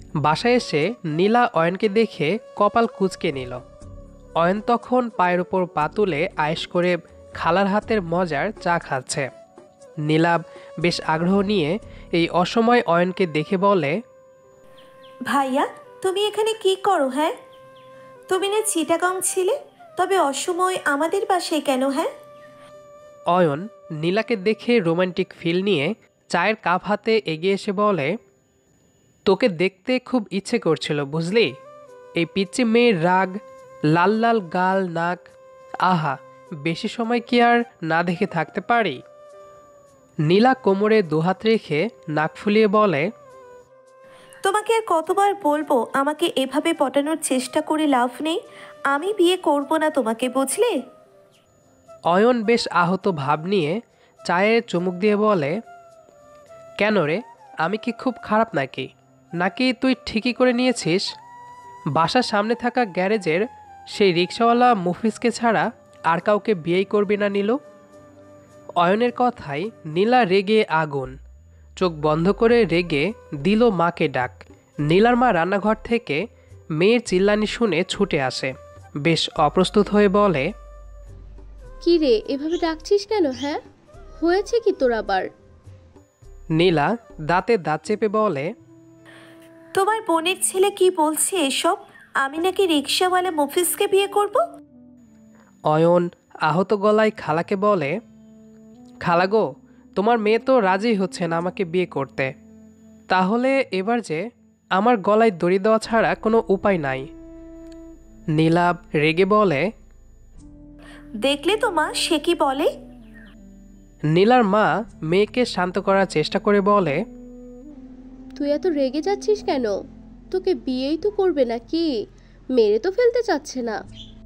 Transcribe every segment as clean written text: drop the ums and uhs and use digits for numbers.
বাসায় এসে নীলা অয়নকে দেখে কপাল কুঁচকে নিল। অয়ন তখন পায়ের ওপর পা তুলে আয়েশ করে খালার হাতের মজার চা খাচ্ছে। নীলা বেশ আগ্রহ নিয়ে এই অসময় অয়নকে দেখে বলে, ভাইয়া, তুমি এখানে কি করো? হ্যাঁ, তুমি না চিটাগং ছিলে, তবে অসময় আমাদের বাসায় কেন? হ্যাঁ। অয়ন নীলাকে দেখে রোমান্টিক ফিল নিয়ে চায়ের কাপ হাতে এগিয়ে এসে বলে, তোকে দেখতে খুব ইচ্ছে করছিল বুঝলি। এই পিচ্চি মেয়ের রাগ, লাল লাল গাল, নাক, আহা, বেশি সময় কি আর না দেখে থাকতে পারি। নীলা কোমরে দুহাত রেখে নাক ফুলিয়ে বলে, তোমাকে আর কতবার বলবো, আমাকে এভাবে পটানোর চেষ্টা করে লাভ নেই। আমি বিয়ে করব না তোমাকে, বুঝলে? অয়ন বেশ আহত ভাব নিয়ে চায়ে চুমুক দিয়ে বলে, কেন রে, আমি কি খুব খারাপ নাকি? নাকি তুই ঠিকই করে নিয়েছিস? বাসার সামনে থাকা গ্যারেজের সেই রিক্সাওয়ালা মুফিসকে ছাড়া আর কাউকে বিয়েই করবি না নীলু? অয়নের কথায় নীলা রেগে আগুন। চোখ বন্ধ করে রেগে দিল মাকে ডাক। নীলার মা রান্নাঘর থেকে মেয়ের চিল্লানি শুনে ছুটে আসে। বেশ অপ্রস্তুত হয়ে বলে, কি রে, এভাবে ডাকছিস কেন? হ্যাঁ, হয়েছে কি তোর আবার? নীলা দাঁতে দাঁত চেপে বলে, তোমার বোনের ছেলে কি বলছে এসব? আমি নাকি রিক্সাওয়ালা মফিজকে বিয়ে করব? অয়ন আহত গলায় খালাকে বলে, খালা গো, তোমার মেয়ে তো রাজি হচ্ছে না আমাকে বিয়ে করতে। তাহলে এবার যে আমার গলায় দড়ি দেওয়া ছাড়া কোনো উপায় নাই। নীলাভ রেগে বলে, দেখলে তো মা, সে কি বলে। নীলার মা মেয়েকে শান্ত করার চেষ্টা করে বলে, তুই এত রেগে যাচ্ছিস কেন? তোকে বিয়েই তো করবে নাকি? মেরে তো ফেলতে চাচ্ছে না।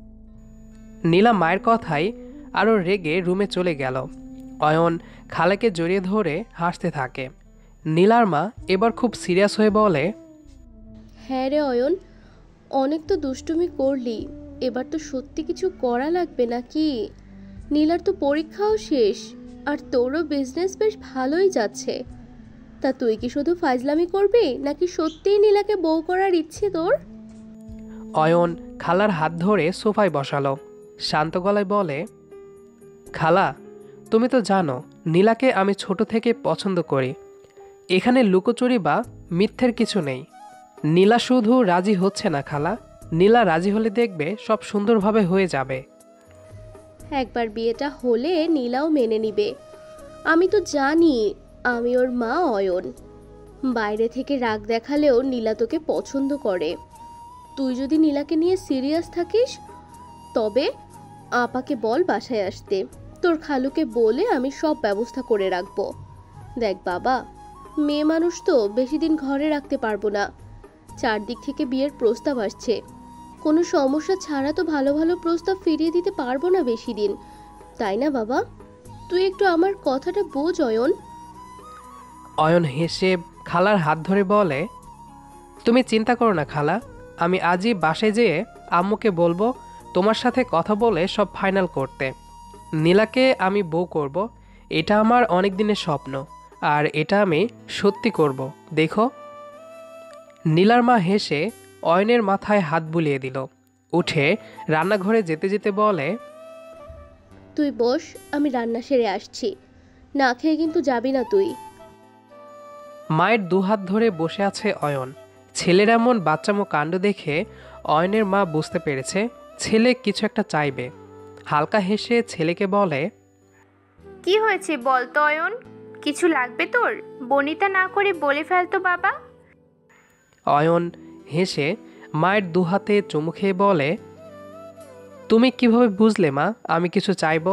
নীলা মায়ের কথায় আরও রেগে রুমে চলে গেল। অয়ন খালাকে জড়িয়ে ধরে হাসতে থাকে। নীলার মা এবার খুব সিরিয়াস হয়ে বলে, হ্যাঁ রে অয়ন, অনেক তো দুষ্টুমি করলি, এবার তো সত্যি কিছু করা লাগবে নাকি? নীলার তো পরীক্ষাও শেষ, আর তোরও বিজনেস বেশ ভালোই যাচ্ছে। তা তুই কি শুধু ফাজলামি করবি, নাকি সত্যিই নীলাকে বউ করার ইচ্ছে তোর? অয়ন খালার হাত ধরে সোফায় বসালো। শান্ত গলায় বলে, খালা, তুমি তো জানো নীলাকে আমি ছোট থেকে পছন্দ করি। এখানে লুকোচুরি বা মিথ্যের কিছু নেই। নীলা শুধু রাজি হচ্ছে না খালা, নীলা রাজি হলে দেখবে সব সুন্দরভাবে হয়ে যাবে। একবার বিয়েটা হলে নীলাও মেনে নিবে। আমি তো জানি, আমি ওর মা অয়ন। বাইরে থেকে রাগ দেখালেও নীলা তোকে পছন্দ করে। তুই যদি নীলাকে নিয়ে সিরিয়াস থাকিস, তবে আপাকে বল বাসায় আসতে। তোর খালুকে বলে আমি সব ব্যবস্থা করে রাখবো। দেখ বাবা, মেয়ে মানুষ তো বেশি দিন ঘরে রাখতে পারবো না। চারদিক থেকে বিয়ের প্রস্তাব আসছে, কোনো সমস্যা ছাড়া তো ভালো ভালো প্রস্তাব ফিরিয়ে দিতে পারবো না বেশি দিন, তাই না বাবা? তুই একটু আমার কথাটা বোঝ অয়ন। অয়ন হেসে খালার হাত ধরে বলে, তুমি চিন্তা করো না খালা, আমি আজই বাসায় যেয়ে আম্মুকে বলবো তোমার সাথে কথা বলে সব ফাইনাল করতে। নীলাকে আমি বউ করব, এটা আমার অনেক দিনের স্বপ্ন, আর এটা আমি সত্যি করব, দেখো। নীলার মা হেসে অয়নের মাথায় হাত বুলিয়ে দিল। উঠে রান্নাঘরে যেতে যেতে বলে, তুই বস, আমি রান্না সেরে আসছি। না খেয়ে কিন্তু যাবি না তুই। মায়ের দুহাত ধরে বসে আছে অয়ন। ছেলের এমন বাচ্চামো কাণ্ড দেখে অয়নের মা বুঝতে পেরেছে ছেলে কিছু একটা চাইবে। হালকা হেসে ছেলেকে বলে, কি হয়েছে বল তো অয়ন, কিছু লাগবে তোর? বনিতা না করে বলে ফেলতো বাবা। অয়ন হেসে মায়ের দুহাতে চুমু খেয়ে বলে, তুমি কিভাবে বুঝলে মা আমি কিছু চাইব?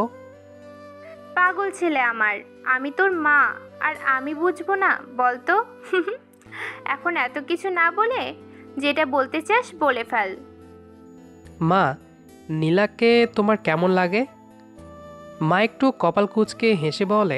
পাগল ছেলে আমার, আমি তোর মা, আর আমি বুঝবো না বলতো? এখন এত কিছু না বলে যেটা বলতে চাস বলে ফেল। মা, নীলাকে তোমার কেমন লাগে? মা একটু কপাল কুঁচকে হেসে বলে,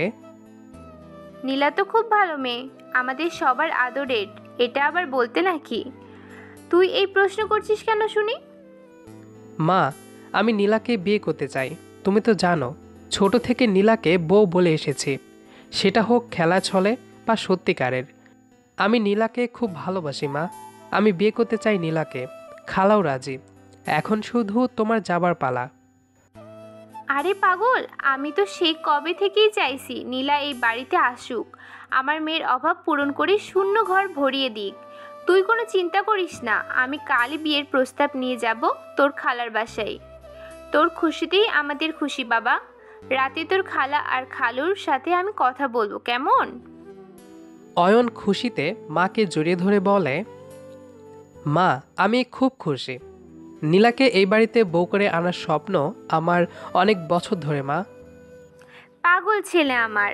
নীলা তো খুব ভালো মেয়ে, আমাদের সবার আদরের। এটা আবার বলতে নাকি? তুই এই প্রশ্ন করছিস কেন শুনি? মা, আমি নীলাকে বিয়ে করতে চাই। তুমি তো জানো ছোট থেকে নীলাকে বউ বলে এসেছি, সেটা হোক খেলা ছলে বা সত্যিকারের। আমি নীলাকে খুব ভালোবাসি মা, আমি বিয়ে করতে চাই নীলাকে। খালাও রাজি। এখন শুধু তোমার যাবার পালা। আরে পাগল, আমি তো সেই কবে থেকেই চাইছি নীলা এই বাড়িতে আসুক, আমার মেয়ের অভাব পূরণ করে শূন্য ঘর ভরিয়ে দিক। তুই কোনো চিন্তা করিস না, আমি কালই বিয়ের প্রস্তাব নিয়ে যাব তোর খালার বাসায়। তোর খুশিতেই আমাদের খুশি বাবা। রাতে তোর খালা আর খালুর সাথে আমি কথা বলবো, কেমন? অয়ন খুশিতে মাকে জড়িয়ে ধরে বলে, মা আমি খুব খুশি। নীলাকে এই বাড়িতে বউ করে আনার স্বপ্ন আমার অনেক বছর ধরে মা। পাগল ছেলে আমার।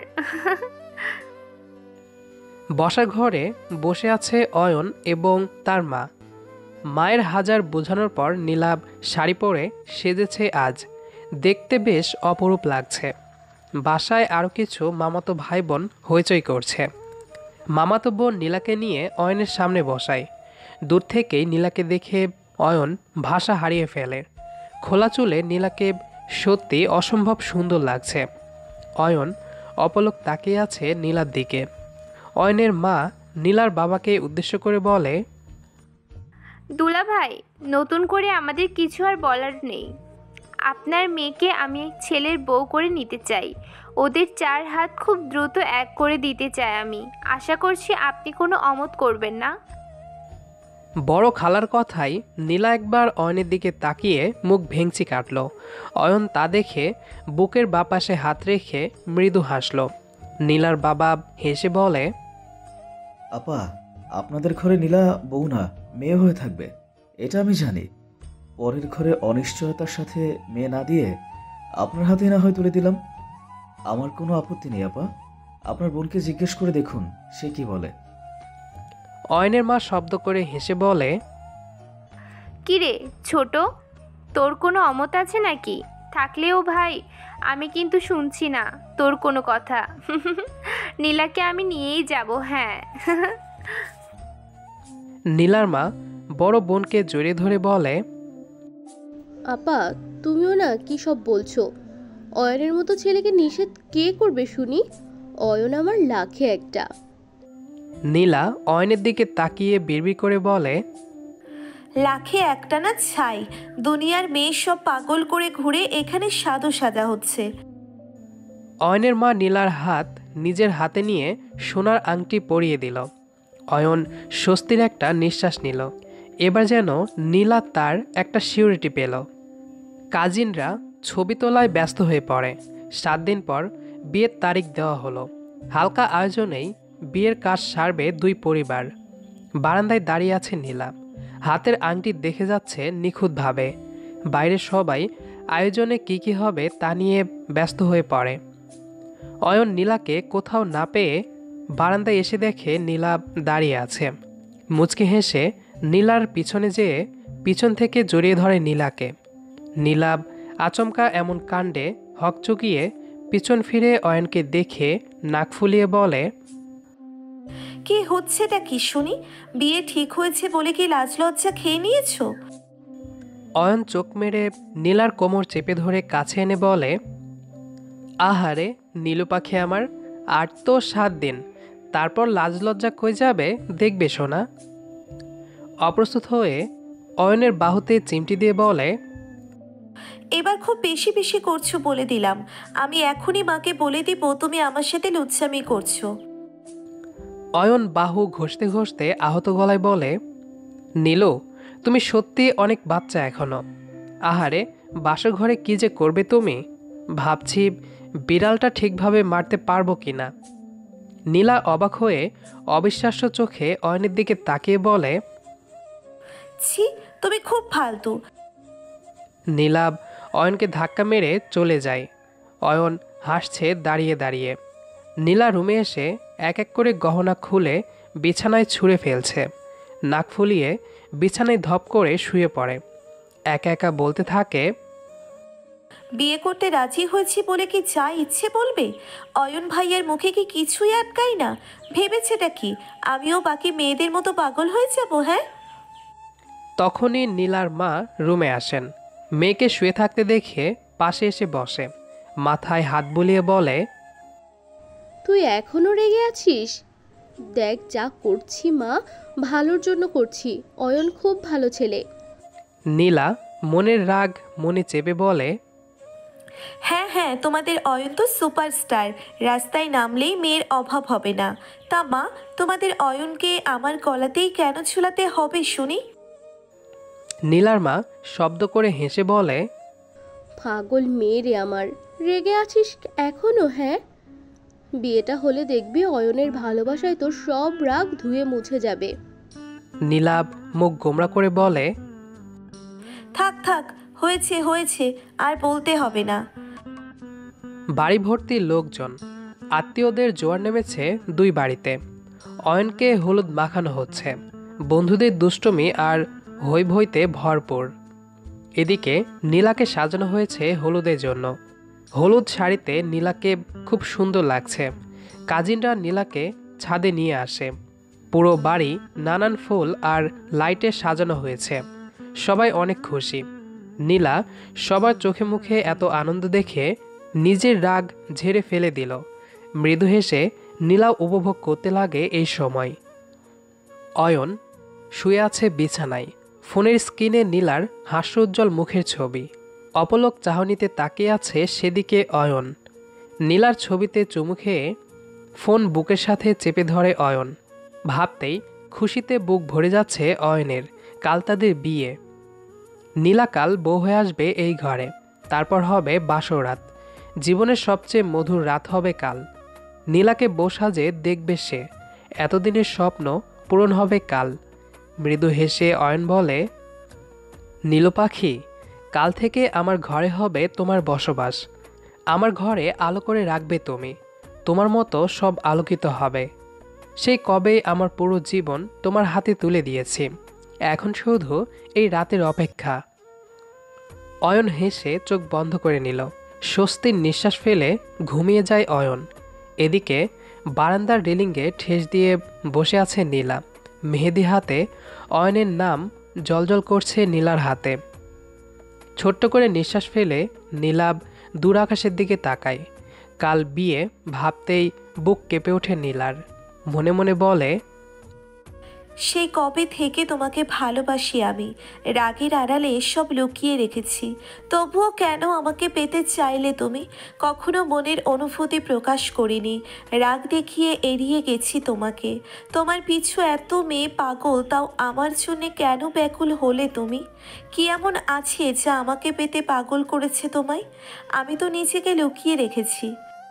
বসার ঘরে বসে আছে অয়ন এবং তার মা। মায়ের হাজার বোঝানোর পর নীলাভ শাড়ি পরে সেজেছে আজ। দেখতে বেশ অপরূপ লাগছে। বাসায় আরও কিছু মামাতো ভাই বোন হইচই করছে। মামাতো বোন নীলাকে নিয়ে অয়নের সামনে বসায়। দূর থেকেই নীলাকে দেখে অয়ন ভাষা হারিয়ে ফেলে। খোলা চুলে নীলাকে সত্যি অসম্ভব সুন্দর লাগছে। অয়ন অপলক তাকিয়ে আছে নীলার দিকে। অয়নের মা নীলার বাবাকে উদ্দেশ্য করে বলে, দুলা ভাই, নতুন করে আমাদের কিছু আর বলার নেই। আপনার মেয়েকে আমি ছেলের বউ করে নিতে চাই। ওদের 4 হাত খুব দ্রুত এক করে দিতে চাই আমি। আশা করছি আপনি কোনো অমত করবেন না। বড় খালার কথাই নীলা একবার অয়নের দিকে তাকিয়ে মুখ ভেঙচি কাটল। অয়ন তা দেখে বুকের বাপাশে হাত রেখে মৃদু হাসল। নীলার বাবা হেসে বলে, আপা, আপনাদের ঘরে নীলা বউ না, মেয়ে হয়ে থাকবে, এটা আমি জানি। পরের ঘরে অনিশ্চয়তার সাথে মেয়ে না দিয়ে আপনার হাতে না হয় তুলে দিলাম। আমার কোনো আপত্তি নেই আপা। আপনার বোনকে জিজ্ঞেস করে দেখুন সে কি বলে। অয়নের মা শব্দ করে হেসে বলে, কিরে ছোট, তোর কোনো অমত আছে নাকি? থাকলেও ভাই, আমি কিন্তু শুনছি না তোর কোনো কথা। নীলাকে আমি নিয়েই যাব। হ্যাঁ। নীলার মা বড় বোনকে জড়িয়ে ধরে বলে, আপা, তুমিও না কি সব বলছো? অয়নের মতো ছেলেকে নিষেধ কে করবে শুনি? অয়ন আমার লাখে একটা। নীলা অয়নের দিকে তাকিয়ে বিড়বিড় করে বলে, লাখে একটা না ছাই, দুনিয়ার মেয়ে সব পাগল করে ঘুরে এখানে সাধু সাজা হচ্ছে। অয়নের মা নীলার হাত নিজের হাতে নিয়ে সোনার আংটি পরিয়ে দিল। অয়ন স্বস্তির একটা নিঃশ্বাস নিল। এবার যেন নীলা তার একটা সিউরিটি পেল। কাজিনরা ছবি তোলায় ব্যস্ত হয়ে পড়ে। 7 দিন পর বিয়ের তারিখ দেওয়া হলো। হালকা আয়োজনেই বিয়ের কাজ সারবে 2 পরিবার। বারান্দায় দাঁড়িয়ে আছে নীলা। হাতের আংটি দেখে যাচ্ছে নিখুঁতভাবে। বাইরে সবাই আয়োজনে কি হবে তা নিয়ে ব্যস্ত হয়ে পড়ে। অয়ন নীলাকে কোথাও না পেয়ে বারান্দায় এসে দেখে নীলা দাঁড়িয়ে আছে। মুচকি হেসে নীলার পিছনে যেয়ে পিছন থেকে জড়িয়ে ধরে নীলাকে। নীলা আচমকা এমন কাণ্ডে হকচকিয়ে পিছন ফিরে অয়নকে দেখে নাক ফুলিয়ে বলে, কি হচ্ছেটা কি শুনি? বিয়ে ঠিক হয়েছে বলে কি লাজ লজ্জা খেয়ে নিয়েছো? অয়ন চোখ মেরে নীলার কোমর চেপে ধরে কাছে এনে বলে, আহারে নীলু পাখি আমার, আর তো 7 দিন, তারপর লাজ লজ্জা কই যাবে দেখবে সোনা। অপ্রস্তুত হয়ে অয়নের বাহুতে চিমটি দিয়ে বলে, এবার খুব বেশি বেশি করছো বলে দিলাম। আমি এখনই মাকে বলে দিব তুমি আমার সাথে লুচ্ছামি করছো। অয়ন বাহু ঘষতে ঘষতে আহত গলায় বলে, নীলু তুমি সত্যি অনেক বাচ্চা এখনো। আহারে বাসর ঘরে কি যে করবে তুমি, ভাবছি বিড়ালটা ঠিকভাবে মারতে পারবো কি না। নীলা অবাক হয়ে অবিশ্বাস্য চোখে অয়নের দিকে তাকিয়ে বলে, ছি, তুমি খুব ফালতু। নীলাভ অয়নকে ধাক্কা মেরে চলে যায়। অয়ন হাসছে দাঁড়িয়ে দাঁড়িয়ে। নীলা রুমে এসে এক এক করে গহনা খুলে বিছানায় ছুঁড়ে ফেলছে। নাক ফুলিয়ে বিছানায় ধপ করে শুয়ে পড়ে। একা একা বলতে থাকে, বিয়ে করতে রাজি হয়েছি বলে কি যা ইচ্ছে বলবে? অয়ন ভাইয়ের মুখে কি কিছুই আটকাই না? ভেবেছেটা কি আমিও বাকি মেয়েদের মতো পাগল হয়ে যাব? হ্যাঁ। তখনই নীলার মা রুমে আসেন। মেয়েকে শুয়ে থাকতে দেখে পাশে এসে বসে। মাথায় হাত বুলিয়ে বলে, তুই এখনো রেগে আছিস? দেখ যা করছি মা, ভালোর জন্য করছি। অয়ন খুব ভালো ছেলে। নীলা মনের রাগ মনে চেপে বলে, হ্যাঁ হ্যাঁ, তোমাদের অয়ন তো সুপারস্টার, রাস্তায় নামলেই মেয়ের অভাব হবে না। তা মা, তোমাদের অয়নকে আমার গলাতেই কেন ঝুলাতে হবে শুনি? নীলার মা শব্দ করে হেসে বলে, পাগল মেয়ে রে আমার, রেগে আছিস এখনো? হ্যাঁ, বিয়েটা হলে দেখবি অয়নের ভালোবাসায় তোর সব রাগ ধুয়ে মুছে যাবে। নীলাভ মুখ গোমড়া করে বলে, থাক থাক, হয়েছে হয়েছে, আর বলতে হবে না। বাড়ি ভর্তি লোকজন, আত্মীয়দের জোয়ার নেমেছে দুই বাড়িতে। অয়নকে হলুদ মাখানো হচ্ছে, বন্ধুদের দুষ্টুমি আর হৈভৈতে ভরপুর। এদিকে নীলাকে সাজানো হয়েছে হলুদের জন্য। হলুদ শাড়িতে নীলাকে খুব সুন্দর লাগছে। কাজিনরা নীলাকে ছাদে নিয়ে আসে। পুরো বাড়ি নানান ফুল আর লাইটে সাজানো হয়েছে। সবাই অনেক খুশি। নীলা সবার চোখে মুখে এত আনন্দ দেখে নিজের রাগ ঝেড়ে ফেলে দিল। মৃদু হেসে নীলা উপভোগ করতে লাগে এই সময়। অয়ন শুয়ে আছে বিছানায়। ফোনের স্ক্রিনে নীলার হাস্যোজ্জ্বল মুখের ছবি। অপলক চাহনিতে তাকিয়ে আছে সেদিকে অয়ন। নীলার ছবিতে চুমু খেয়ে ফোন বুকের সাথে চেপে ধরে অয়ন। ভাবতেই খুশিতে বুক ভরে যাচ্ছে অয়নের। কাল তাদের বিয়ে। নীলা কাল বউ হয়ে আসবে এই ঘরে। তারপর হবে বাসর রাত। জীবনের সবচেয়ে মধুর রাত হবে কাল। নীলাকে বউ সাজে দেখবে সে। এতদিনের স্বপ্ন পূরণ হবে কাল। মৃদু হেসে অয়ন বলে, নীলু পাখি, কাল থেকে আমার ঘরে হবে তোমার বসবাস। আমার ঘরে আলো করে রাখবে তুমি। তোমার মতো সব আলোকিত হবে। সেই কবে আমার পুরো জীবন তোমার হাতে তুলে দিয়েছি। এখন শুধু এই রাতের অপেক্ষা। অয়ন হেসে চোখ বন্ধ করে নিল। স্বস্তির নিঃশ্বাস ফেলে ঘুমিয়ে যায় অয়ন। এদিকে বারান্দার রেলিংয়ে ঠেস দিয়ে বসে আছে নীলা। মেহেদি হাতে অয়নের নাম জলজল করছে নীলার হাতে। ছোট্ট করে নিঃশ্বাস ফেলে নীলাভ দূর আকাশের দিকে তাকায়। কাল বিয়ে ভাবতেই বুক কেঁপে ওঠে নীলার। মনে মনে বলে, সেই কবে থেকে তোমাকে ভালোবাসি আমি, রাগের আড়ালে সব লুকিয়ে রেখেছি। তবুও কেন আমাকে পেতে চাইলে তুমি? কখনো মনের অনুভূতি প্রকাশ করিনি, রাগ দেখিয়ে এড়িয়ে গেছি তোমাকে। তোমার পিছু এত মেয়ে পাগল, তাও আমার জন্যে কেন ব্যাকুল হলে তুমি? কি এমন আছে যা আমাকে পেতে পাগল করেছে তোমায়? আমি তো নিজেকে লুকিয়ে রেখেছি।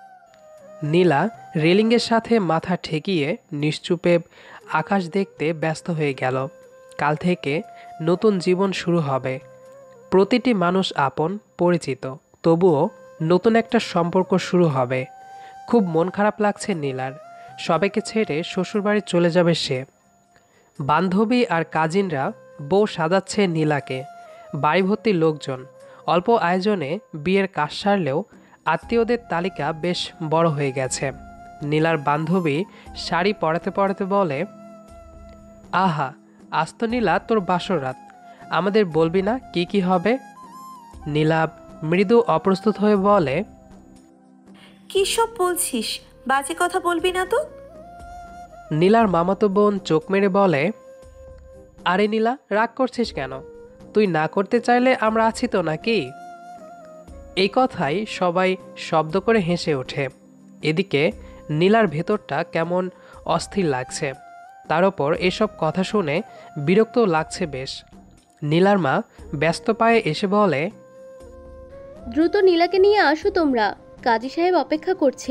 নীলা রেলিংয়ের সাথে মাথা ঠেকিয়ে নিশ্চুপে আকাশ দেখতে ব্যস্ত হয়ে গেল। কাল থেকে নতুন জীবন শুরু হবে। প্রতিটি মানুষ আপন, পরিচিত, তবুও নতুন একটা সম্পর্ক শুরু হবে। খুব মন খারাপ লাগছে নীলার। সবাইকে ছেড়ে শ্বশুরবাড়ি চলে যাবে সে। বান্ধবী আর কাজিনরা বউ সাজাচ্ছে নীলাকে। বাড়ি ভর্তি লোকজন। অল্প আয়োজনে বিয়ের কাজ সারলেও আত্মীয়দের তালিকা বেশ বড় হয়ে গেছে। নীলার বান্ধবী শাড়ি পরাতে পরাতে বলে, আহা, আজ তো নীলা তোর বাসর রাত। আমাদের বলবি না কি কি হবে? নীলা মৃদু অপ্রস্তুত হয়ে বলে, কী সব বলছিস? বাজে কথা বলবি না তো। নীলার মামাতো বোন চোখ মেরে বলে, আরে নীলা, রাগ করছিস কেন? তুই না করতে চাইলে আমরা আছি তো নাকি? এই কথাই সবাই শব্দ করে হেসে ওঠে। এদিকে নীলার ভেতরটা কেমন অস্থির লাগছে। তার ওপর এসব কথা শুনে বিরক্ত লাগছে বেশ। নীলার মা ব্যস্ত পায়ে এসে বলে, দ্রুত নীলাকে নিয়ে আসো তোমরা, কাজী সাহেব অপেক্ষা করছে।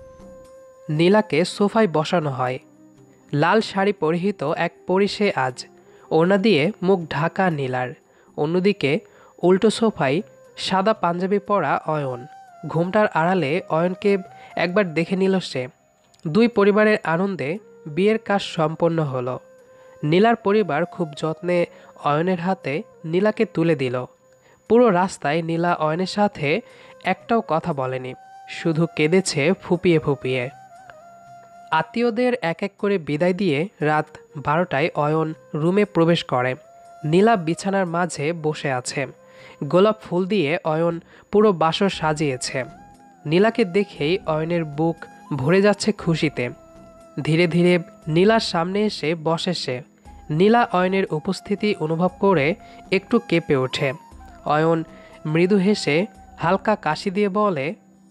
নীলাকে সোফায় বসানো হয়। লাল শাড়ি পরিহিত এক পরি সে আজ। ওড়না দিয়ে মুখ ঢাকা নীলার। অন্যদিকে উল্টো সোফায় সাদা পাঞ্জাবি পরা অয়ন। ঘুমটার আড়ালে অয়নকে একবার দেখে নিল সে। দুই পরিবারের আনন্দে বিয়ের কাজ সম্পন্ন হলো। নীলার পরিবার খুব যত্নে অয়নের হাতে নীলাকে তুলে দিল। পুরো রাস্তায় নীলা অয়নের সাথে একটাও কথা বলেনি, শুধু কেঁদেছে ফুপিয়ে ফুপিয়ে। আত্মীয়দের এক এক করে বিদায় দিয়ে রাত 12টায় অয়ন রুমে প্রবেশ করে। নীলা বিছানার মাঝে বসে আছে। গোলাপ ফুল দিয়ে অয়ন পুরো বাসর সাজিয়েছে। নীলাকে দেখেই অয়নের বুক ভরে যাচ্ছে খুশিতে। ধীরে ধীরে নীলার সামনে এসে বসে সে। নীলা অয়নের উপস্থিতি অনুভব করে একটু কেঁপে ওঠে। অয়ন মৃদু হেসে হালকা কাশি দিয়ে বলে,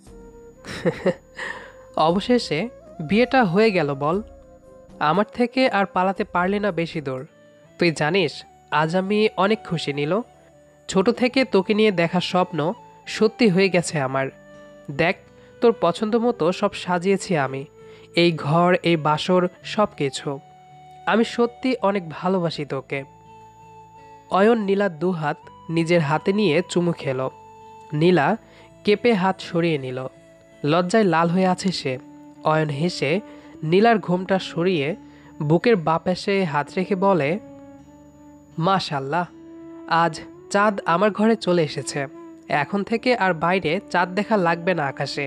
অবশেষে বিয়েটা হয়ে গেল বল। আমার থেকে আর পালাতে পারলি না বেশি দূর। তুই জানিস আজ আমি অনেক খুশি নীল। ছোট থেকে তোকে নিয়ে দেখা স্বপ্ন সত্যি হয়ে গেছে আমার। দেখ, তোর পছন্দ মতো সব সাজিয়েছি আমি, এই ঘর, এই বাসর, সব কিছু। আমি সত্যি অনেক ভালোবাসি তোকে। অয়ন নীলার দুহাত নিজের হাতে নিয়ে চুমু খেল। নীলা কেঁপে হাত সরিয়ে নিল। লজ্জায় লাল হয়ে আছে সে। অয়ন হেসে নীলার ঘোমটা সরিয়ে বুকের বাপাশে হাত রেখে বলে, মাশাল্লাহ, আজ চাঁদ আমার ঘরে চলে এসেছে। এখন থেকে আর বাইরে চাঁদ দেখা লাগবে না আকাশে।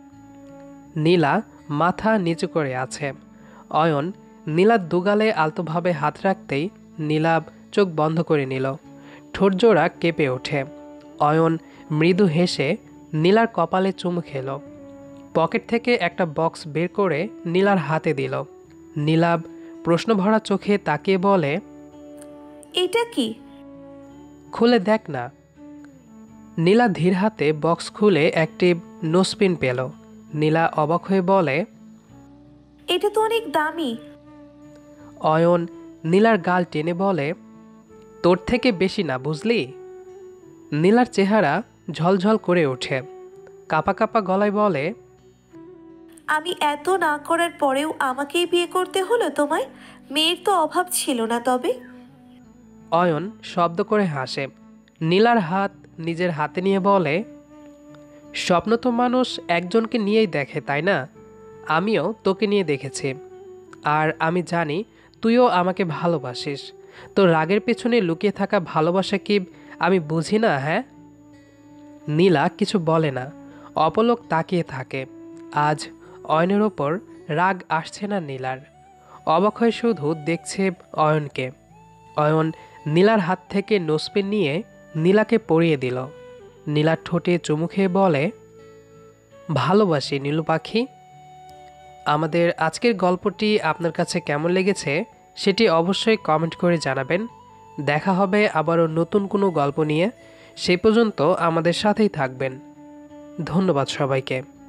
নীলা মাথা নিচু করে আছে। অয়ন নীলার দুগালে আলতোভাবে হাত রাখতেই নীলা চোখ বন্ধ করে নিল। ঠোঁটজোড়া কেঁপে ওঠে। অয়ন মৃদু হেসে নীলার কপালে চুমু খেল। পকেট থেকে একটা বক্স বের করে নীলার হাতে দিল। নীলাব প্রশ্নভরা চোখে তাকিয়ে বলে, এটা কি? খুলে দেখ না। নীলা ধীর হাতে বক্স খুলে একটি নোসপিন পেল। নীলা অবাক হয়ে বলে, এটা তো অনেক দামি। অয়ন নীলার গাল টেনে বলে, তোর থেকে বেশি না, বুঝলি? নীলার চেহারা ঝলঝল করে ওঠে। কাপা কাপা গলায় বলে, আমি এত না করার পরেও আমাকেই বিয়ে করতে হলো তোমায়? মেয়ের তো অভাব ছিল না তবে। অয়ন শব্দ করে হাসে। নীলার হাত নিজের হাতে নিয়ে বলে, স্বপ্ন তো মানুষ একজনকে নিয়েই দেখে, তাই না? আমিও তোকে নিয়ে দেখেছি। আর আমি জানি তুইও আমাকে ভালোবাসিস। তোর রাগের পেছনে লুকিয়ে থাকা ভালোবাসা কি আমি বুঝি না? হ্যাঁ? নীলা কিছু বলে না, অপলক তাকিয়ে থাকে। আজ অয়নের ওপর রাগ আসছে না নীলার। অবাক হয়ে শুধু দেখছে অয়নকে। অয়ন নীলার হাত থেকে নোসপিন নিয়ে নীলাকে পরিয়ে দিল। নীলার ঠোঁটে চুমু খেয়ে বলে, ভালোবাসি নীলু পাখি। আমাদের আজকের গল্পটি আপনার কাছে কেমন লেগেছে সেটি অবশ্যই কমেন্ট করে জানাবেন। দেখা হবে আবারও নতুন কোনো গল্প নিয়ে। সেই পর্যন্ত আমাদের সাথেই থাকবেন। ধন্যবাদ সবাইকে।